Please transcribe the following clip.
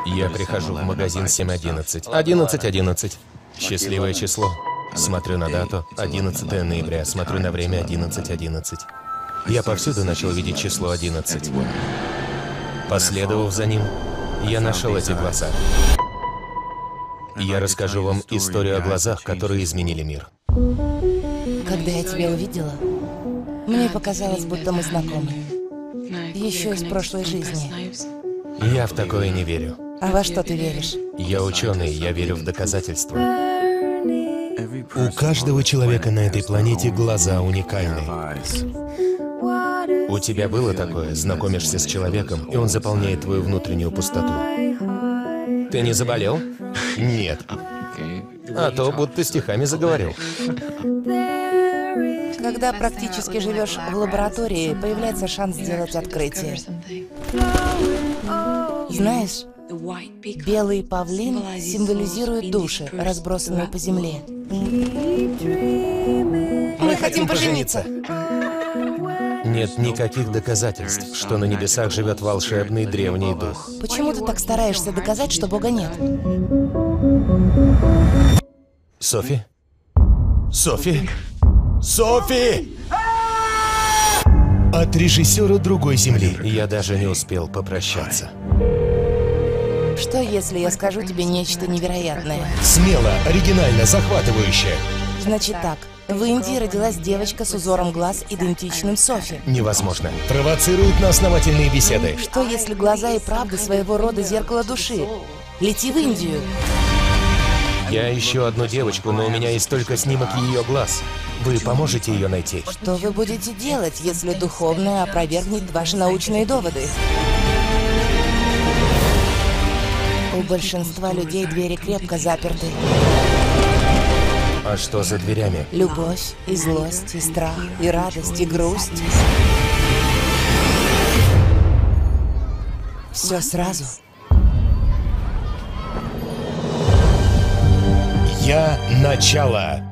Я прихожу в магазин 7:11. 11:11. Счастливое число. Смотрю на дату 11 ноября, смотрю на время 11:11. Я повсюду начал видеть число 11. Последовав за ним, я нашел эти глаза. Я расскажу вам историю о глазах, которые изменили мир. Когда я тебя увидела, мне показалось, будто мы знакомы. Еще из прошлой жизни. Я в такое не верю. А во что ты веришь? Я ученый, я верю в доказательства. У каждого человека на этой планете глаза уникальны. У тебя было такое? Знакомишься с человеком, и он заполняет твою внутреннюю пустоту. Ты не заболел? Нет. А то будто стихами заговорил. Когда практически живешь в лаборатории, появляется шанс сделать открытие. Знаешь, белый павлин символизирует души, разбросанные по земле. Мы хотим пожениться. Нет никаких доказательств, что на небесах живет волшебный древний дух. Почему ты так стараешься доказать, что Бога нет? Софи? Софи? Софи! От режиссера другой земли. Я даже не успел попрощаться. Что, если я скажу тебе нечто невероятное? Смело, оригинально, захватывающе. Значит так, в Индии родилась девочка с узором глаз, идентичным Софи. Невозможно. Провоцирует на основательные беседы. Что, если глаза и правда своего рода зеркало души? Лети в Индию. Я ищу одну девочку, но у меня есть только снимок ее глаз. Вы поможете ее найти? Что вы будете делать, если духовное опровергнет ваши научные доводы? У большинства людей двери крепко заперты. А что за дверями? Любовь, и злость, и страх, и радость, и грусть. Все сразу. Я начало.